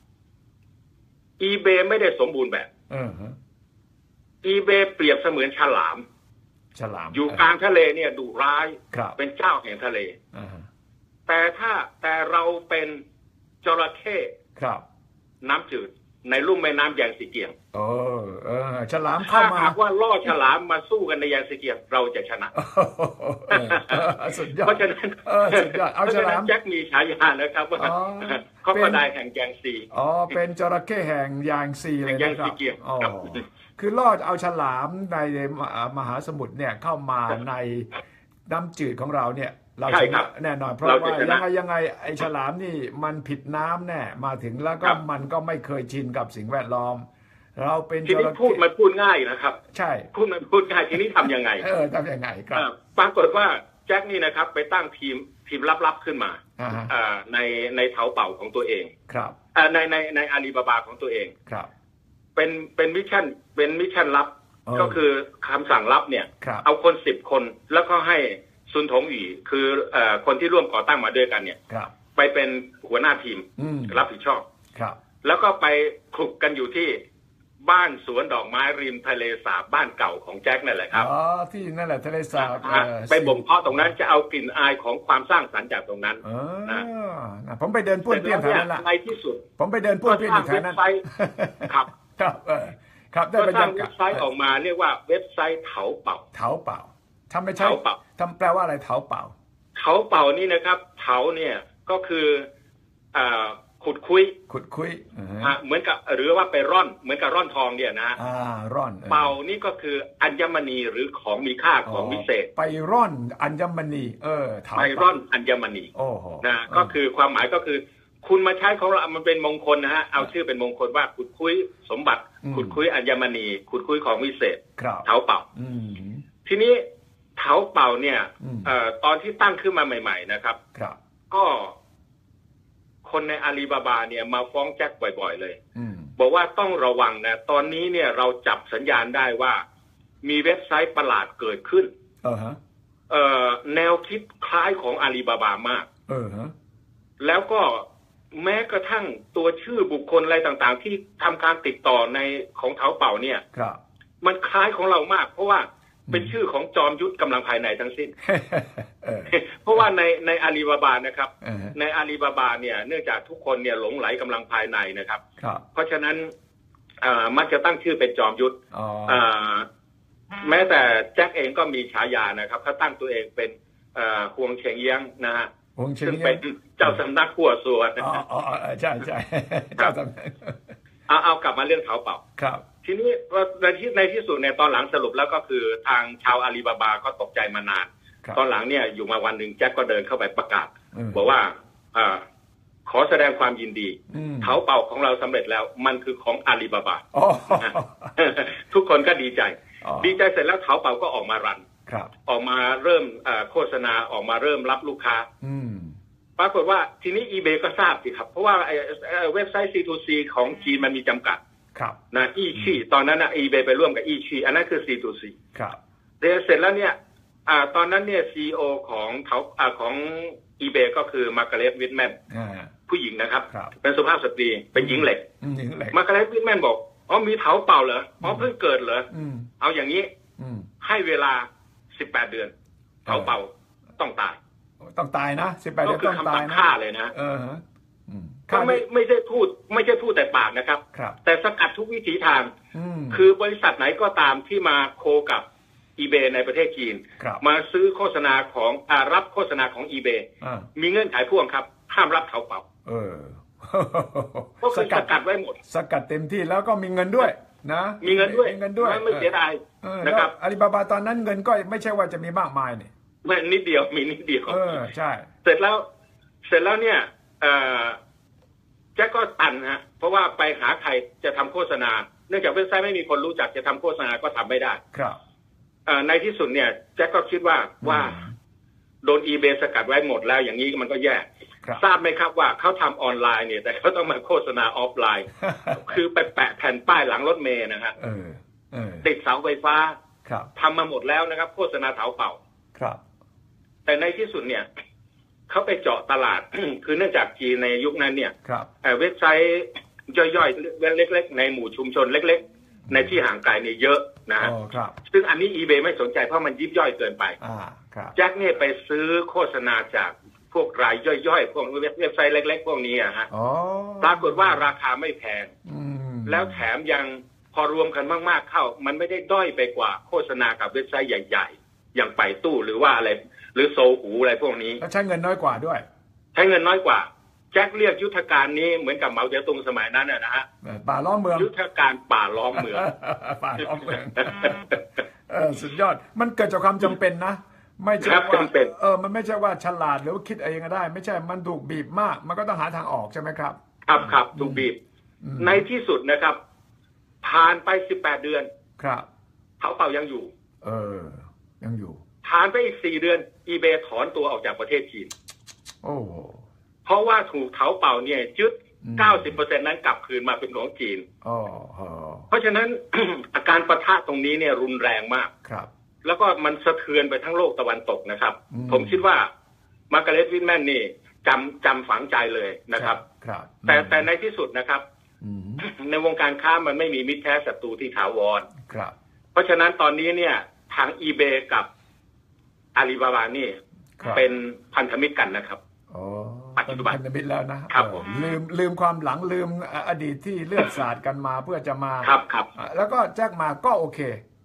eBay ไม่ได้สมบูรณ์แบบเออฮะ eBay เปรียบเสมือนฉลามฉลามอยู่กลางทะเลเนี่ยดุร้ายครับเป็นเจ้าแห่งทะเลอ่าฮะแต่ถ้าแต่เราเป็นจระเข้ครับน้ำจืดในลุ่มแม่น้ำแยงสีเกียงโอ้เออฉลามเข้าถ้ามาหากว่าล่อฉลามมาสู้กันในแยงสีเกียงเราจะชนะเออเออสุดยอดเพราะฉะนั้นเออสุดยอดเอาเพราะฉฉะลานั้มนแจ็คมีฉายานะครับว่าอ๋อเขาเป็ก็นได้แห่งแยงซีอ๋อ เป็นจระเข้แห่งยางซีเลยนะคแห่งยางซีรับเกียรติอ๋อครับคือลอดเอาฉลามในมหาสมุทรเนี่ยเข้ามาในน้ำจืดของเราเนี่ย เราใช่ชครันะบแน่นอน เพราะเราจะว่าชยันะงไงยังไงไอ้ฉลามนี่มันผิดน้ำแน่มาถึงแล้วก็ครับมันก็ไม่เคยชินกับสิ่งแวดล้อม เราเป็นทีจนี้ระพูดเข้มันพูดง่ายนะครับใช่พูดมันพูดง่ายทีนี้ทำยังไงเออทำยังไงครับเอ่อปรากฏว่าแจ็คนี่นะครับ ไปตั้งทีมทีมลับๆขึ้นมาอ่าฮะเอ่อในในเถาเป่าของตัวเองครับเอ่อในในในอาลีบาบาของตัวเองครับเป็นเป็นมิชชั่นเป็นมิชชั่นลับเออก็คือคำสั่งลับเนี่ยครับเอาคนสิบคนแล้วก็ให้ซุนถงอีคือเอ่อคนที่ร่วมก่อตั้งมาด้วยกันเนี่ยครับไปเป็นหัวหน้าทีมอืมรับผิดชอบครับแล้วก็ไปคลุกกันอยู่ที่บ้านสวนดอกไม้ริมทะเลสาบบ้านเก่าของแจ็คนั่นแหละครับอ๋อที่นั่นแหละทะเลสาบฮะเอ่อไปบ่มเพาะตรงนั้นจะเอากลิ่นอายของความสร้างสรรค์จากตรงนั้นเออนะผมไปเดินป้วนเปี้ยนแถวนั้นแหละในที่สุดผมไปเดินป้วนเปี้ยนอยู่แถวนั้นก็สร้างเว็บไซต์ครับครับเออครับได้ก็บรสรร้างยากาเว็ศบไซต์ออกมาเรียกว่าเว็บไซต์เถาเป่าเถาเป่าทำไม่ใช่เถาเป่าทำแปลว่าอะไรเถาเป่าเถาเป่านี่นะครับเถาเนี่ยก็คืออ่าขุดคุยขุดคุยอ่าเหมือนกับหรือว่าไปร่อนเหมือนกับร่อนทองเนี่ยนะอ่าร่อนเป่านี่ก็คืออัญมณีหรือของมีค่าของวิเศษไปร่อนอัญมณีเออไปร่อนอัญมณีโอ้โหนะก็คือความหมายก็คือคุณมาใช้ของเรามันเป็นมงคลนะฮะเอาชื่อเป็นมงคลว่าขุดคุยสมบัติขุดคุยอัญมณีขุดคุยของวิเศษเถาเป่าทีนี้เถาเป่าเนี่ยเอ่อตอนที่ตั้งขึ้นมาใหม่ๆนะครับก็คนในอาลีบาบาเนี่ยมาฟ้องแจ็คบ่อยๆเลยบอกว่าต้องระวังนะตอนนี้เนี่ยเราจับสัญญาณได้ว่ามีเว็บไซต์ประหลาดเกิดขึ้นเออฮะเอ่อแนวคิดคล้ายของอาลีบาบามากเออฮะแล้วก็แม้กระทั่งตัวชื่อบุคคลอะไรต่างๆที่ทำการติดต่อในของเถาเป่าเนี่ยมันคล้ายของเรามากเพราะว่าเป็นชื่อของจอมยุทธกำลังภายในทั้งสิ้น เพราะว่าในในอาลีบาบานะครับในอาลีบาบาเนี่ยเนื่องจากทุกคนเนี่ยหลงไหลกำลังภายในนะครับเพราะฉะนั้นมักจะตั้งชื่อเป็นจอมยุทธแม้แต่แจ็คเองก็มีฉายานะครับเขาตั้งตัวเองเป็นฮวงเฉียงเยียงนะฮะซึ่งเป็นเจ้าสำนักขั่วซัวอ๋อใช่ใช่เจ้าสำนักเอาเอากลับมาเรื่องเถาเป่าครับทีนี้ในที่ในที่สุดเนี่ยตอนหลังสรุปแล้วก็คือทางชาวอาลีบาบาก็ตกใจมานานตอนหลังเนี่ยอยู่มาวันหนึ่งแจ็คก็เดินเข้าไปประกาศบอกว่าอ่าขอแสดงความยินดีเถาเป่าของเราสำเร็จแล้วมันคือของอาลีบาบาทุกคนก็ดีใจดีใจเสร็จแล้วเถาเป่าก็ออกมารันออกมาเริ่มโฆษณาออกมาเริ่มรับลูกค้าปรากฏว่าทีนี้ eBay ก็ทราบสิครับเพราะว่าเว็บไซต์ ซี ทู ซี ของจีนมันมีจำกัดนะอีชีตอนนั้นนะ eBay ไปร่วมกับอีชีอันนั้นคือ ซี ทู ซีครับเสร็จแล้วเนี่ยอ่าตอนนั้นเนี่ย ซี อี โอ ของเขาอ่าของ eBay ก็คือมาร์กาเร็ตวิทแมนผู้หญิงนะครับเป็นสุภาพสตรีเป็นหญิงเหล็กมาร์กาเร็ตวิทแมนบอกอ๋อมีเถาเป่าเหรออ๋อเพิ่งเกิดเหรอเอาอย่างนี้ให้เวลาสิบแปดเดือนเถาเป่าต้องตายต้องตายนะสิบแปดเดือนต้องตายนะฆ่าเลยนะเออก็ไม่ไม่ใช่พูดไม่ใช่พูดแต่ปากนะครับแต่สกัดทุกวิถีทางคือบริษัทไหนก็ตามที่มาโคกับ eBay ในประเทศจีนมาซื้อโฆษณาของอ่ารับโฆษณาของ eBay มีเงื่อนไขพ่วงครับห้ามรับเถาเป่าเออก็คือสกัดไว้หมดสกัดเต็มที่แล้วก็มีเงินด้วยนะมีเงินด้วยมีเงินด้วยไม่เสียดายนะครับอาลีบาบาตอนนั้นเงินก็ไม่ใช่ว่าจะมีมากมายนี่ไม่นิดเดียวมีนิดเดียวเออใช่เสร็จแล้วเสร็จแล้วเนี่ยเอ่อแจ็คก็ตันฮะเพราะว่าไปหาใครจะทำโฆษณาเนื่องจากเว็บไซต์ไม่มีคนรู้จักจะทำโฆษณาก็ทำไม่ได้ครับในที่สุดเนี่ยแจ็คก็คิดว่าว่าโดน eBay สกัดไว้หมดแล้วอย่างนี้มันก็แย่ทราบไหมครับว่าเขาทำออนไลน์เนี่ยแต่เขาต้องมาโฆษณาออฟไลน์ คือไปแปะแผ่นป้ายหลังรถเมล์นะฮะติดเสาไฟฟ้าทำมาหมดแล้วนะครับโฆษณาเถาเป่าครับแต่ในที่สุดเนี่ยเขาไปเจาะตลาด คือเนื่องจากจีนในยุคนั้นเนี่ยเว็บไซต์ย่อยๆเล็กๆในหมู่ชุมชนเล็กๆในที่ห่างไกลเนี่ยเยอะนะฮะซึ่งอันนี้ eBay ไม่สนใจเพราะมันยิบย่อยเกินไปแจ็คเนี่ยไปซื้อโฆษณาจากพวกรายย่อยๆพวกเว็บไซต์เล็กๆพวกนี้อะฮะปรากฏว่าราคาไม่แพงแล้วแถมยังพอรวมกันมากๆเข้ามันไม่ได้ด้อยไปกว่าโฆษณากับเว็บไซต์ใหญ่ๆอย่างไปตู้หรือว่าอะไรหรือโซหูอะไรพวกนี้แล้วใช้เงินน้อยกว่าด้วยใช้เงินน้อยกว่าแจ็คเรียกยุทธการนี้เหมือนกับเหมาเจ๋อตุงสมัยนั้นนะฮะป่าล้อมเมืองยุทธการป่าล้อมเมืองป่าล้อมเมืองเออสุดยอดมันเกิดจากความจำเป็นนะไม่ใช่ว่าเออมันไม่ใช่ว่าฉลาดหรือว่าคิดเองก็ได้ไม่ใช่มันถูกบีบมากมันก็ต้องหาทางออกใช่ไหมครับครับครับถูกบีบในที่สุดนะครับผ่านไปสิบแปดเดือนครับเถาเป่ายังอยู่เออยังอยู่ผ่านไปอีกสี่เดือน eBay ถอนตัวออกจากประเทศจีนโอ้เพราะว่าถูกเถาเป่าเนี่ยยึด เก้าสิบเปอร์เซ็นต์ นั้นกลับคืนมาเป็นของจีนอ๋อเพราะฉะนั้น อาการปะทะตรงนี้เนี่ยรุนแรงมากครับแล้วก็มันสะเทือนไปทั้งโลกตะวันตกนะครับผมคิดว่ามาร์กาเร็ตวิทแมนนี่จำจำฝังใจเลยนะครับแต่แต่ในที่สุดนะครับในวงการค้ามันไม่มีมิตรแท้ศัตรูที่ถาวรเพราะฉะนั้นตอนนี้เนี่ยทาง eBay กับอาลีบาบานี่เป็นพันธมิตรกันนะครับปัจจุบันพันธมิตรแล้วนะครับลืมลืมความหลังลืมอดีตที่เลือดสาดกันมาเพื่อจะมาครับครับแล้วก็แจ็คมาก็โอเค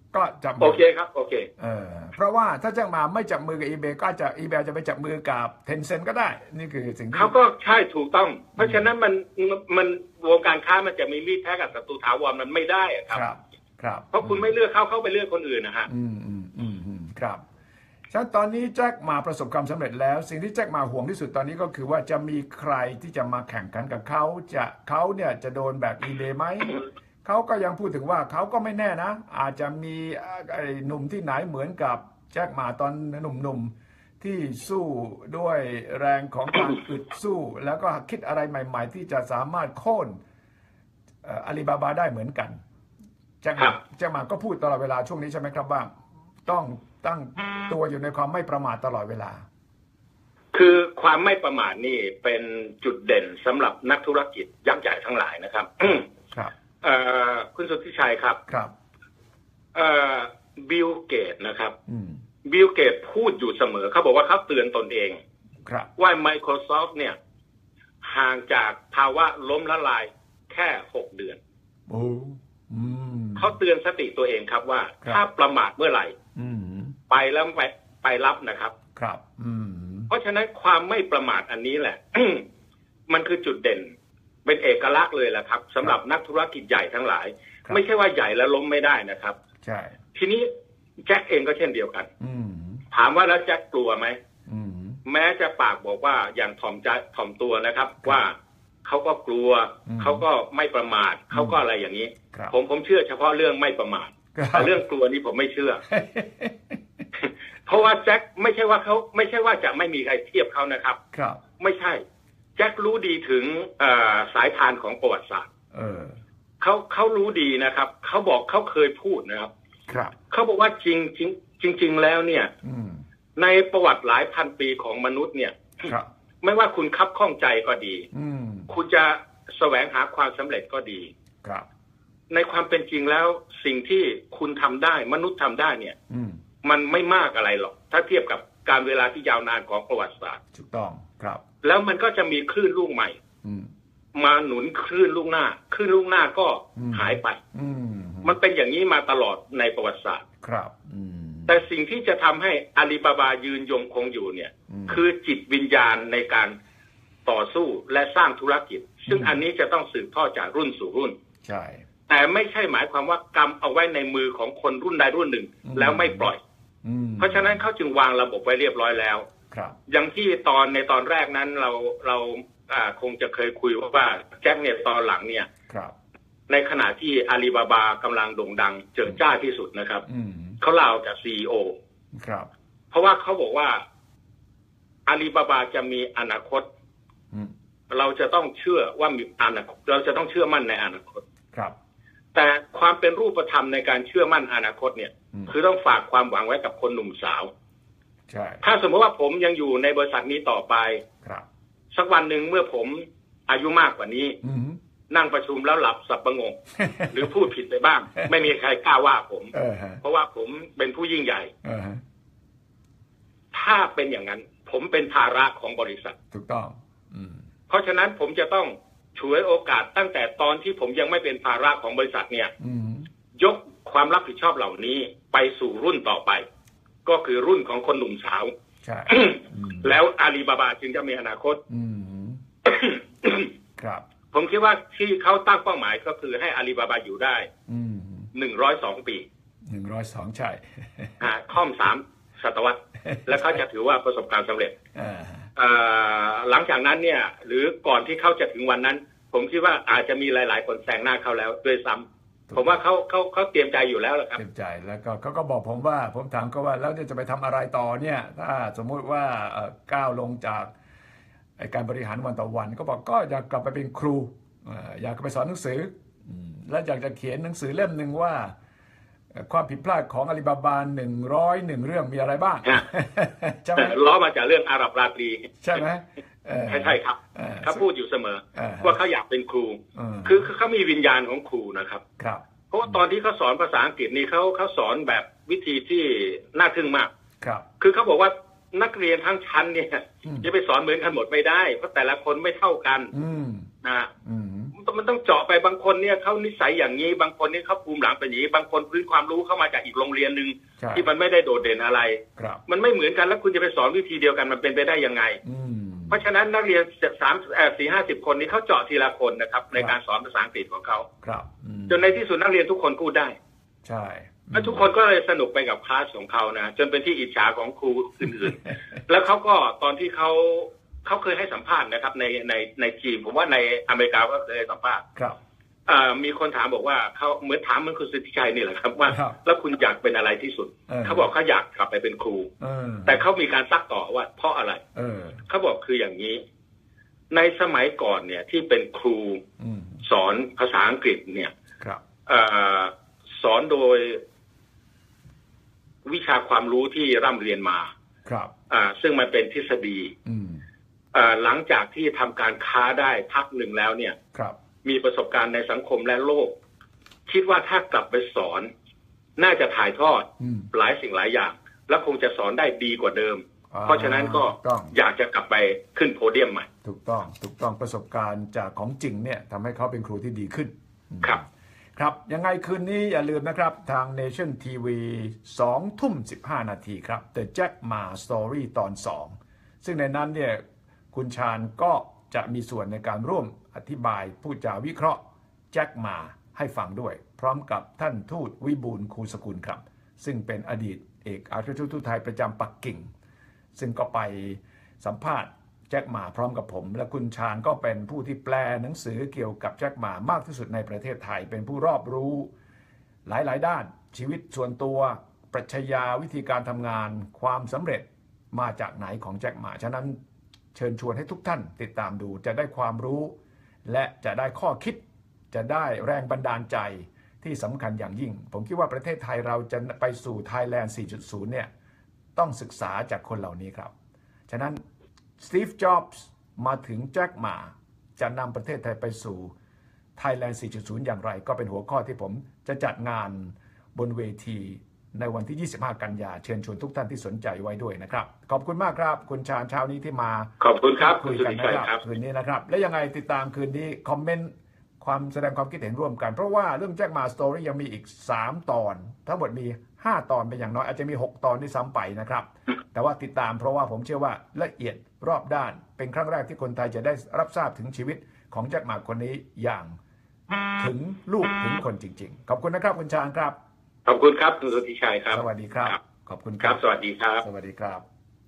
ก็จับมืโอเคครับโอเคเออเพราะว่าถ้าแจ็คหมาไม่จับมือกับ eBay ก็จะ eBay จะไปจับมือกับ Tencent ก็ได้นี่คือสิ่งที่เขาก็ใช่ถูกต้องเพราะฉะนั้นมันมันวงการค้ามันจะมีมิตรแท้กับศัตรูถาวรมันไม่ได้ครับครับครับเพราะคุณไม่เลือกเขาเขาไปเลือกคนอื่นนะฮะอืมอืมอืมอืมครับฉะนั้นตอนนี้แจ็คหมาประสบความสำเร็จแล้วสิ่งที่แจ็คหมาห่วงที่สุดตอนนี้ก็คือว่าจะมีใครที่จะมาแข่งขันกับเขาจะเขาเนี่ยจะโดนแบบ eBay ไหมเขาก็ยังพูดถึงว่าเขาก็ไม่แน่นะอาจจะมีไอ้หนุ่มที่ไหนเหมือนกับแจ็คหมาตอนหนุ่มๆที่สู้ด้วยแรงของการอึดสู้แล้วก็คิดอะไรใหม่ๆที่จะสามารถโค่นอาลีบาบาได้เหมือนกันแจ็คหมาแจ็คหมาก็พูดตลอดเวลาช่วงนี้ใช่ไหมครับว่าต้องตั้งตัวอยู่ในความไม่ประมาทตลอดเวลาคือความไม่ประมาทนี่เป็นจุดเด่นสำหรับนักธุรกิจยักษ์ใหญ่ทั้งหลายนะครับครับคุณสุทธิชัยครับครับบิลเกตนะครับบิลเกตพูดอยู่เสมอเขาบอกว่าเขาเตือนตนเองว่า Microsoft เนี่ยห่างจากภาวะล้มละลายแค่หกเดือนโอ้เขาเตือนสติตัวเองครับว่าถ้าประมาทเมื่อไหร่ไปแล้วไปไปรับนะครับครับเพราะฉะนั้นความไม่ประมาทอันนี้แหละ มันคือจุดเด่นเป็นเอกลักษณ์เลยแหละครับสำหรับนักธุรกิจใหญ่ทั้งหลายไม่ใช่ว่าใหญ่แล้วล้มไม่ได้นะครับใช่ทีนี้แจ็คเองก็เช่นเดียวกันถามว่าแล้วแจ็คกลัวไหมแม้จะปากบอกว่าอย่างถ่อมใจถ่อมตัวนะครับว่าเขาก็กลัวเขาก็ไม่ประมาทเขาก็อะไรอย่างนี้ผมผมเชื่อเฉพาะเรื่องไม่ประมาทแต่เรื่องกลัวนี่ผมไม่เชื่อ เพราะว่าแจ็คไม่ใช่ว่าเขาไม่ใช่ว่าจะไม่มีใครเทียบเขานะครับครับไม่ใช่แจ็ครู้ดีถึงสายทานของประวัติศาสตร์เขาเขารู้ดีนะครับเขาบอกเขาเคยพูดนะครับเขาบอกว่าจริงจริงจริงๆแล้วเนี่ยในประวัติหลายพันปีของมนุษย์เนี่ยไม่ว่าคุณคับข้องใจก็ดีคุณจะแสวงหาความสำเร็จก็ดีในความเป็นจริงแล้วสิ่งที่คุณทำได้มนุษย์ทำได้เนี่ยมันไม่มากอะไรหรอกถ้าเทียบกับการเวลาที่ยาวนานของประวัติศาสตร์ถูกต้องครับแล้วมันก็จะมีคลื่นลูกใหม่มาหนุนคลื่นลูกหน้าคลื่นลูกหน้าก็หายไปมันเป็นอย่างนี้มาตลอดในประวัติศาสตร์ครับแต่สิ่งที่จะทำให้อาลีบาบายืนยงคงอยู่เนี่ยคือจิตวิญญาณในการต่อสู้และสร้างธุรกิจซึ่งอันนี้จะต้องสืบทอดจากรุ่นสู่รุ่นใช่แต่ไม่ใช่หมายความว่ากำเอาไว้ในมือของคนรุ่นใดรุ่นหนึ่งแล้วไม่ปล่อยเพราะฉะนั้นเขาจึงวางระบบไว้เรียบร้อยแล้วอย่างที่ตอนในตอนแรกนั้นเราเราคงจะเคยคุยว่าแจ็คเนี่ยตอนหลังเนี่ยในขณะที่อาลีบาบากำลังโด่งดังเจิดจ้าที่สุดนะครับเขาลาออกจาก ซี อี โอครับเพราะว่าเขาบอกว่าอาลีบาบาจะมีอนาคตเราจะต้องเชื่อว่ามีอนาคตเราจะต้องเชื่อมั่นในอนาคตครับแต่ความเป็นรูปธรรมในการเชื่อมั่นอนาคตเนี่ยคือต้องฝากความหวังไว้กับคนหนุ่มสาวใช่ถ้าสมมติว่าผมยังอยู่ในบริษัทนี้ต่อไปครับสักวันหนึ่งเมื่อผมอายุมากกว่านี้นั่งประชุมแล้วหลับสับประงก หรือพูดผิดไปบ้าง ไม่มีใครกล้าว่าผมเพราะว่าผมเป็นผู้ยิ่งใหญ่ถ้าเป็นอย่างนั้นผมเป็นภาระของบริษัทถูกต้องเพราะฉะนั้นผมจะต้องฉวยโอกาสตั้งแต่ตอนที่ผมยังไม่เป็นภาระของบริษัทเนี่ยยกความรับผิดชอบเหล่านี้ไปสู่รุ่นต่อไปก็คือรุ่นของคนหนุ่มสาวใช่แล้วอาลีบาบาจึงจะมีอนาคตครับผมคิดว่าที่เขาตั้งเป้าหมายก็คือให้อาลีบาบาอยู่ได้หนึ่งร้อยสองปีหนึ่งร้อยสองใช่ค่อมสามศตวรรษแล้วเขาจะถือว่าประสบความสำเร็จหลังจากนั้นเนี่ยหรือก่อนที่เขาจะถึงวันนั้นผมคิดว่าอาจจะมีหลายๆคนแซงหน้าเขาแล้วด้วยซ้ำผมว่าเขาเขาเขาเตรียมใจอยู่แล้วแหละครับเตรียมใจแล้วก็เขาก็บอกผมว่าผมถามเขาว่าแล้วจะไปทำอะไรต่อเนี่ยถ้าสมมุติว่าก้าวลงจากการบริหารวันต่อวันก็บอกก็อยากกลับไปเป็นครูอยากไปสอนหนังสือและอยากจะเขียนหนังสือเล่มหนึ่งว่าความผิดพลาดของอาลีบาบาหนึ่งร้อยหนึ่งเรื่องมีอะไรบ้างใช่ไหมล้อมาจากเรื่องอาหรับราตรีใช่ไหมใช่ใช่ครับเขาพูดอยู่เสมอว่าเขาอยากเป็นครูคือเขามีวิญญาณของครูนะครับเพราะว่าตอนที่เขาสอนภาษาอังกฤษนี่เขาเขาสอนแบบวิธีที่น่าทึ่งมากคือเขาบอกว่านักเรียนทั้งชั้นเนี่ยจะไปสอนเหมือนกันหมดไม่ได้เพราะแต่ละคนไม่เท่ากันนะตมันต้องเจาะไปบางคนเนี่ยเขานิสัยอย่างนี้บางคนนี่เขาภูมิหลังเป็นอย่างนี้บางคนพื้นความรู้เข้ามาจากอีกโรงเรียนหนึ่งที่มันไม่ได้โดดเด่นอะไรมันไม่เหมือนกันแล้วคุณจะไปสอนวิธีเดียวกันมันเป็นไปได้ยังไงเพราะฉะนั้นนักเรียนสามสี่ห้าสิบคนนี้เขาเจาะทีละคนนะครับในการสอนภาษาอังกฤษของเขาจนในที่สุดนักเรียนทุกคนพูดได้ใช่แล้วทุกคนก็เลยสนุกไปกับคลาสของเขานะจนเป็นที่อิจฉาของครูอื่นๆแล้วเขาก็ตอนที่เขาเขาเคยให้สัมภาษณ์นะครับในในในจีนผมว่าในอเมริกาก็เคยให้สัมภาษณ์ครับมีคนถามบอกว่าเขาเหมือนถามเหมือนคุณสุทธิชัยนี่แหละครับว่าแล้วคุณอยากเป็นอะไรที่สุดเขาบอกเขาอยากกลับไปเป็นครูแต่เขามีการซักต่อว่าเพราะอะไรเขาบอกคืออย่างนี้ในสมัยก่อนเนี่ยที่เป็นครูสอนภาษาอังกฤษเนี่ยสอนโดยวิชาความรู้ที่ร่ำเรียนมาครับซึ่งมันเป็นทฤษฎีหลังจากที่ทำการค้าได้พักหนึ่งแล้วเนี่ยมีประสบการณ์ในสังคมและโลกคิดว่าถ้ากลับไปสอนน่าจะถ่ายทอดหลายสิ่งหลายอย่างแล้วคงจะสอนได้ดีกว่าเดิมเพราะฉะนั้นก็อยากจะกลับไปขึ้นโพเดียมใหม่ถูกต้องถูกต้องประสบการณ์จากของจริงเนี่ยทำให้เขาเป็นครูที่ดีขึ้นครับครับยังไงคืนนี้อย่าลืมนะครับทาง Nation ที วี สองทุ่มสิบห้านาทีครับ The Jack Ma Story ตอนสองซึ่งในนั้นเนี่ยคุณชาญก็จะมีส่วนในการร่วมอธิบายพูดจาวิเคราะห์แจ็คหม่าให้ฟังด้วยพร้อมกับท่านทูตวิบูลย์คูสกุลครับซึ่งเป็นอดีตเอกอัครราชทูตไทยประจำปักกิ่งซึ่งก็ไปสัมภาษณ์แจ็คหม่าพร้อมกับผมและคุณชาญก็เป็นผู้ที่แปลหนังสือเกี่ยวกับแจ็คหม่ามากที่สุดในประเทศไทยเป็นผู้รอบรู้หลายๆด้านชีวิตส่วนตัวปรัชญาวิธีการทำงานความสำเร็จมาจากไหนของแจ็คหม่าฉะนั้นเชิญชวนให้ทุกท่านติดตามดูจะได้ความรู้และจะได้ข้อคิดจะได้แรงบันดาลใจที่สำคัญอย่างยิ่งผมคิดว่าประเทศไทยเราจะไปสู่ Thailand สี่จุดศูนย์ เนี่ยต้องศึกษาจากคนเหล่านี้ครับฉะนั้นสตีฟ จ็อบส์มาถึงแจ็คหม่าจะนำประเทศไทยไปสู่ Thailand สี่จุดศูนย์ อย่างไรก็เป็นหัวข้อที่ผมจะจัดงานบนเวทีในวันที่ยี่สิบห้ากันยาเชิญชวนทุกท่านที่สนใจไว้ด้วยนะครับขอบคุณมากครับคุณชาญเช้านี้ที่มาขอบคุณครับคุยกันนะครับคืนนี้นะครับและยังไงติดตามคืนนี้คอมเมนต์ความแสดงความคิดเห็นร่วมกันเพราะว่าเรื่องแจ็คหม่าสตอรี่ยังมีอีกสามตอนทั้งหมดมีห้าตอนเป็นอย่างน้อยอาจจะมีหกตอนที่ซ้ำไปนะครับแต่ว่าติดตามเพราะว่าผมเชื่อว่าละเอียดรอบด้านเป็นครั้งแรกที่คนไทยจะได้รับทราบถึงชีวิตของแจ็คหม่าคนนี้อย่างถึงลูกถึงคนจริงๆขอบคุณนะครับคุณชาญครับขอบคุณครับคุณสุทธิชัยครับสวัสดีครับขอบคุณครับสวัสดีครับสวัสดีครับ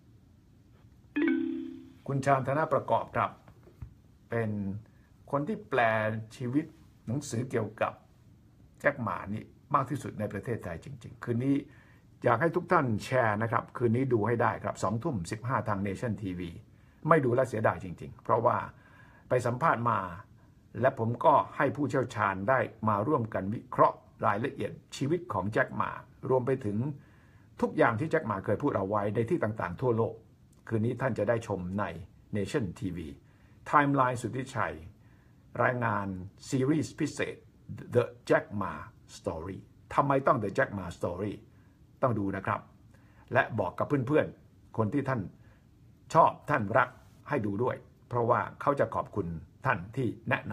คุณชาญธนประกอบครับเป็นคนที่แปลชีวิตหนังสือเกี่ยวกับแจ็คหม่านี่มากที่สุดในประเทศไทยจริงๆคืนนี้อยากให้ทุกท่านแชร์นะครับคืนนี้ดูให้ได้ครับสองทุ่มสิบห้าทาง Nation ที วี ไม่ดูแล้วเสียดายจริงๆเพราะว่าไปสัมภาษณ์มาและผมก็ให้ผู้เชี่ยวชาญได้มาร่วมกันวิเคราะห์รายละเอียดชีวิตของแจ็คหม่ารวมไปถึงทุกอย่างที่แจ็คหม่าเคยพูดเอาไว้ในที่ต่างๆทั่วโลกคืนนี้ท่านจะได้ชมใน Nation ที วี Timeline สุทธิชัยรายงานซีรีส์พิเศษ The Jack Ma Story ทำไมต้อง The Jack Ma Story ต้องดูนะครับและบอกกับเพื่อนๆคนที่ท่านชอบท่านรักให้ดูด้วยเพราะว่าเขาจะขอบคุณท่านที่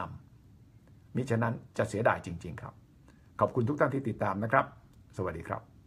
แนะนำมิฉะนั้นจะเสียดายจริงๆครับขอบคุณทุกท่านที่ติดตามนะครับสวัสดีครับ